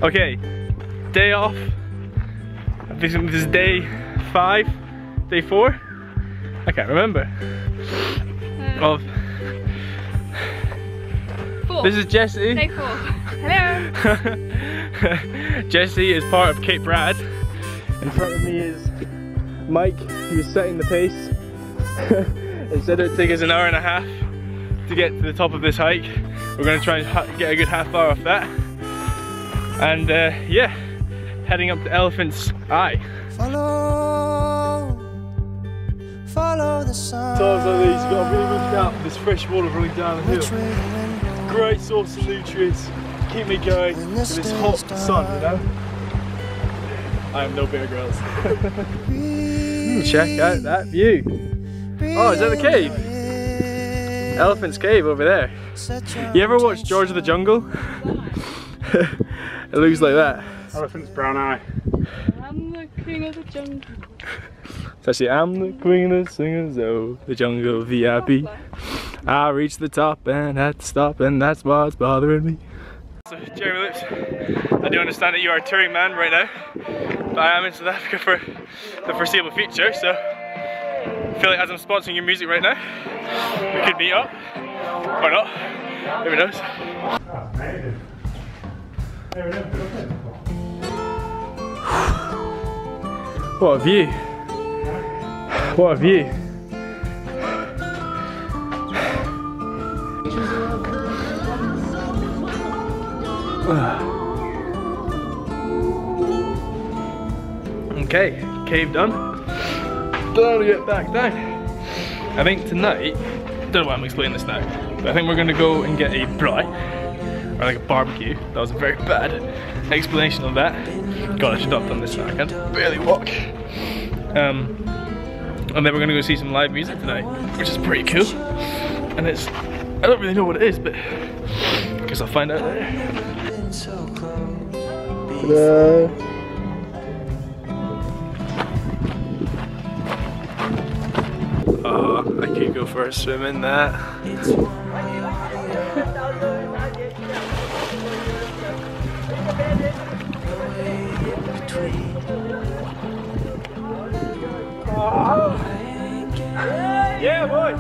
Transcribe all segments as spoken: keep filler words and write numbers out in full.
Okay, day off. This is day five, day four? I can't remember. Um, of four. This is Jessie. Day four. Hello. Jessie is part of Cape Brad. In front of me is Mike, who is setting the pace. It said it would take us an hour and a half to get to the top of this hike. We're going to try and get a good half hour off that. And uh, yeah, heading up to Elephant's Eye. Follow, follow the sun. Times like these, you've got to really look out for this fresh water running down the hill. Great source of nutrients. Keep me going with this hot sun, you know? I am no Bear Grylls. Check out that view. Oh, is that the cave? Elephant's Cave over there. You ever watch George of the Jungle? It looks like that. Elephant's brown eye. I'm the king of the jungle. It's actually, I'm the queen of the singers, oh, the jungle V I P. I reached the top and had to stop, and that's what's bothering me. So, Jeremy Lips, I do understand that you are a touring man right now, but I am in South Africa for the foreseeable future, so I feel like as I'm sponsoring your music right now, we could meet up, or not, who knows. What a view! What a view! Okay, cave done. Time to get back down. I think tonight, don't know why I'm explaining this now, but I think we're gonna go and get a braai, or like a barbecue. That was a very bad explanation of that. God, I should not have done this now, I can't barely walk. Um, and then we're gonna go see some live music tonight, which is pretty cool. And it's, I don't really know what it is, but I guess I'll find out later. Ta-da. Oh, I could go for a swim in that. Oh. Yeah, boy!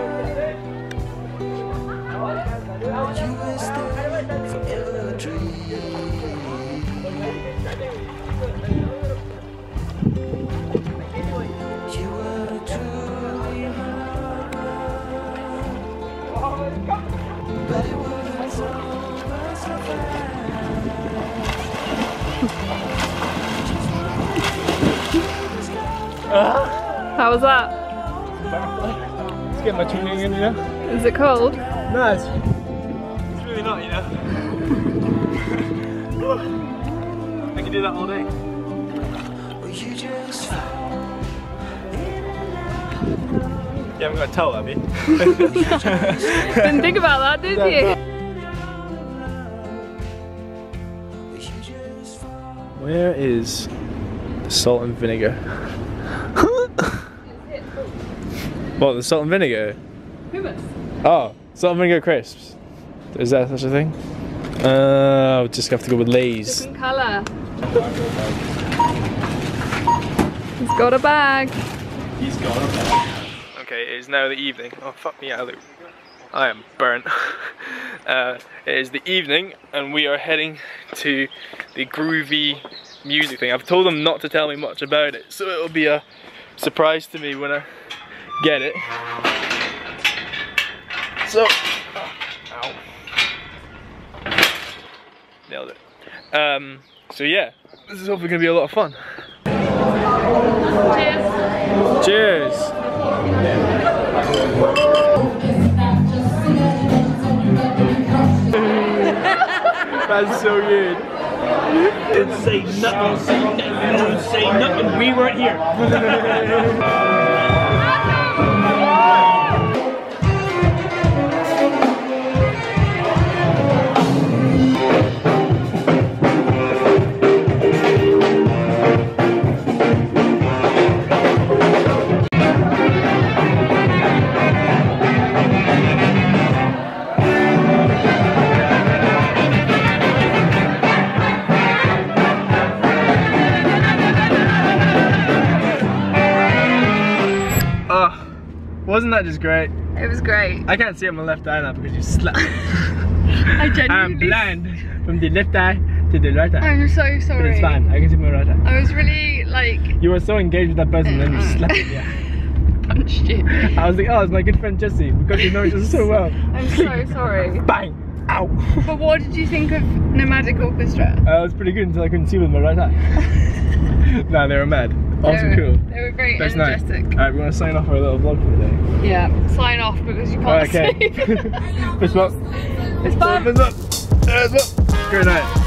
How was that? Let's get my tuning in, you know? Is it cold? No, it's, it's really not, you know? I can do that all day. You haven't got a towel, have you? Didn't think about that, did you? Where is the salt and vinegar? What, the salt and vinegar? Hummus. Oh, salt and vinegar crisps. Is that such a thing? Uh, I'll just have to go with Lay's. Different colour. He's got a bag. He's got a bag. Okay, it is now the evening. Oh, fuck me out, I am burnt. uh, it is the evening and we are heading to the groovy music thing. I've told them not to tell me much about it, so it'll be a surprise to me when I get it. So, ow. Nailed it. Um, so yeah, this is hopefully gonna be a lot of fun. Cheers. Cheers. That's so good. Didn't say nothing, say nothing, don't say nothing, we weren't here. Wasn't that just great? It was great. I can't see on my left eye now because you slapped me. I genuinely... I'm blind from the left eye to the right eye. I'm so sorry. But it's fine, I can see my right eye. I was really like... You were so engaged with that person and then you slapped me. Yeah. Punched you. I was like, oh, it's my good friend Jesse. Because you know each other so well. I'm so sorry. Bang! Ow! But what did you think of Nomadic Orchestra? Uh, it was pretty good until I couldn't see with my right eye. Nah, they were mad. Awesome, they were, cool. They were very Best energetic. Alright, we want to sign off our little vlog for the day. Yeah, sign off because you can't Okay. see. Fist bump. It's fun. Fist bump. Fist bump. Good night.